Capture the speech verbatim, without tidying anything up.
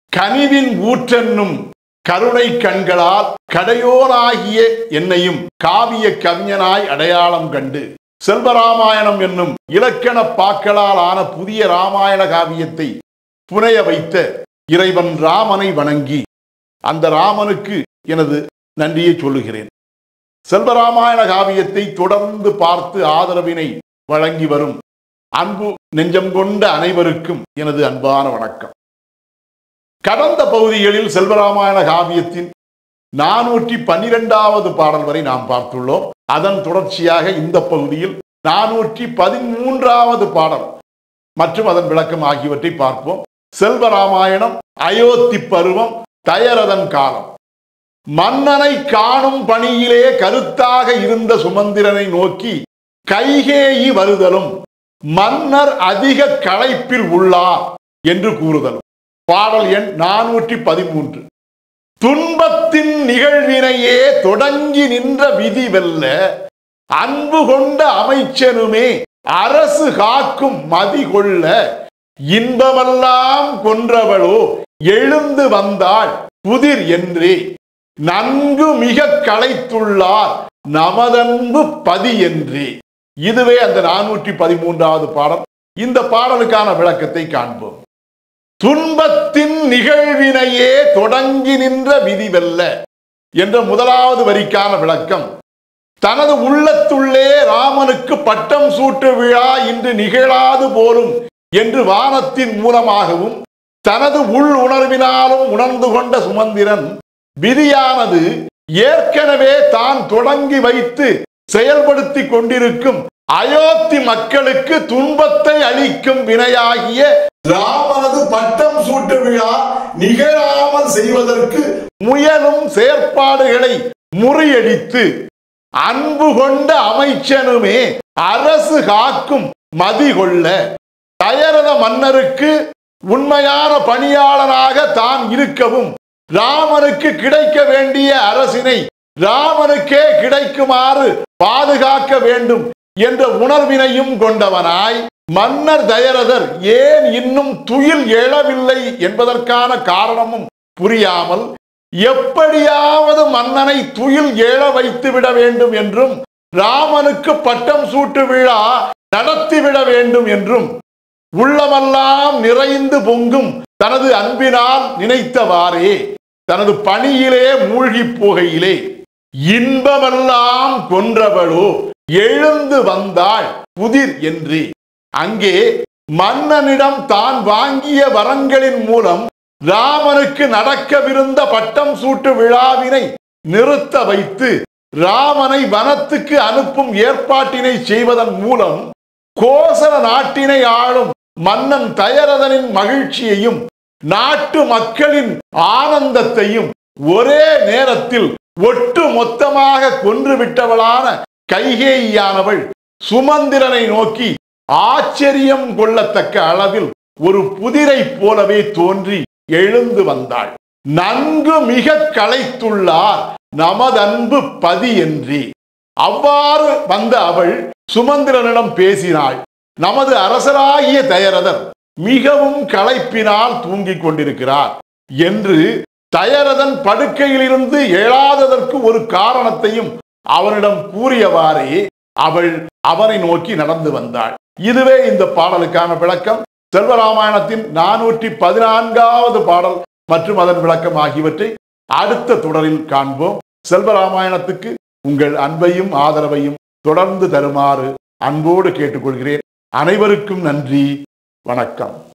கனிவின் ஊற்றென்னும் கருணை கண்களால் கடையோனாகிய என்னையும் காவிய கவிஞனாய் அடையாளம் கண்டு செல்வராமாயணம் என்னும் இலக்கண பாக்களால் ஆன புதிய ராமாயண காவியத்தை புனைய வைத்த இறைவன் ராமனை வணங்கி அந்த ராமனுக்கு எனது நன்றியை சொல்லுகிறேன். செல்வராமாயண காவியத்தை தொடர்ந்து பார்த்து ஆதரவினை வழங்கி வரும் அன்பு நெஞ்சம் கொண்ட அனைவருக்கும் எனது அன்பான வணக்கம். கடந்த பகுதிகளில் செல்வராமாயண காவியத்தின் நானூற்றி பன்னிரெண்டாவது பாடல் வரை நாம் பார்த்துள்ளோம். அதன் தொடர்ச்சியாக இந்த பகுதியில் நானூற்றி பதிமூன்றாவது பாடல் மற்றும் அதன் விளக்கம் ஆகியவற்றை பார்ப்போம். செல்வராமாயணம் அயோத்தி பருவம் தயரதன் காலம். மன்னனை காணும் பணியிலே கருத்தாக இருந்த சுமந்திரனை நோக்கி கைகேயி வருதலும் மன்னர் அதிக களைப்பில் உள்ளார் என்று கூறுதலும். பாடல் எண் நானூற்றி பதிமூன்று. துன்பத்தின் நிகழ்வினையே தொடங்கி நின்ற விதி வெல்ல அன்பு கொண்ட அமைச்சனுமே அரசு காக்கும் மதி கொள்ள இன்பமெல்லாம் கொன்றவளோ எழுந்து வந்தாள் புதிர் என்றே நன்கு மிக களைத்துள்ளார் நமதன்பு பதி என்றே. இதுவே அந்த நானூற்றி பதிமூன்றாவது பாடல். இந்த பாடலுக்கான விளக்கத்தை காண்போம். துன்பத்தின் நிகழ்வினையே தொடங்கி நின்ற விதி வெல்ல என்ற முதலாவது வரிக்கான விளக்கம், தனது உள்ளத்துள்ளே ராமனுக்கு பட்டம் சூட்டு விழா இன்று நிகழாது போலும் என்று வானத்தின் மூலமாகவும் தனது உள் உணர்வினாலும் உணர்ந்து கொண்ட சுமந்திரன் விதியானது ஏற்கனவே தான் தொடங்கி வைத்து செயல்படுத்தி கொண்டிருக்கும் அயோத்தி மக்களுக்கு துன்பத்தை அளிக்கும் வினையாகிய ராமனது பட்டம் சூட்டு விழா நிகழாமல் செய்வதற்கு முயலும் செயற்பாடுகளை முறியடித்து அன்பு கொண்ட அமைச்சனுமே அரசு காக்கும் மதி கொள்ள தயரத மன்னருக்கு உண்மையான பணியாளனாக தான் இருக்கவும் ராமனுக்கு கிடைக்க வேண்டிய அரசினை ராமனுக்கே கிடைக்குமாறு பாதுகாக்க வேண்டும் என்ற உணர்வினையும் கொண்டவனாய் மன்னர் தயரதர் ஏன் இன்னும் துயில் எழவில்லை என்பதற்கான காரணமும் புரியாமல் எப்படியாவது மன்னனை துயில் எழ வைத்து விட வேண்டும் என்றும் ராமனுக்கு பட்டம் சூட்டு விழா நடத்திவிட வேண்டும் என்றும் உள்ளமெல்லாம் நிறைந்து பொங்கும் தனது அன்பினால் நினைத்தவாறே தனது பணியிலே மூழ்கி போகையிலே இன்பமெல்லாம் கொன்றவளோ எழுந்து வந்தாள் புதிர் என்று அங்கே மன்னனிடம் தான் வாங்கிய வரங்களின் மூலம் ராமனுக்கு நடக்கவிருந்த பட்டம் சூட்டு விழாவினை நிறுத்த வைத்து ராமனை வனத்துக்கு அனுப்பும் ஏற்பாட்டினை செய்வதன் மூலம் கோசல நாட்டினை ஆளும் மன்னன் தயரதனின் மகிழ்ச்சியையும் நாட்டு மக்களின் ஆனந்தத்தையும் ஒரே நேரத்தில் ஒட்டு மொத்தமாக கொன்றுவிட்டவளான கைகேயியானவள் சுமந்திரனை நோக்கி ஆச்சரியம் கொள்ளத்தக்க அளவில் ஒரு புதிரை போலவே தோன்றி எழுந்து வந்தாள். நன்கு மிக களைத்துள்ளார் நமதன்பு பதி என்றே. அவ்வாறு வந்த அவள் சுமந்திரனிடம் பேசினாள். நமது அரசராகிய தயரதர் மிகவும் களைப்பினால் தூங்கிக் கொண்டிருக்கிறார் என்று தயரதன் படுக்கையிலிருந்து எழாததற்கு ஒரு காரணத்தையும் அவனிடம் கூறியவாறே அவள் அவனை நோக்கி நடந்து வந்தாள். இதுவே இந்த பாடலுக்கான விளக்கம். செல்வராமாயணத்தின் நானூற்றி பதினான்காவது பாடல் மற்றும் அதன் விளக்கம் ஆகியவற்றை அடுத்த தொடரில் காண்போம். செல்வராமாயணத்துக்கு உங்கள் அன்பையும் ஆதரவையும் தொடர்ந்து தருமாறு அன்போடு கேட்டுக்கொள்கிறேன். அனைவருக்கும் நன்றி. வணக்கம்.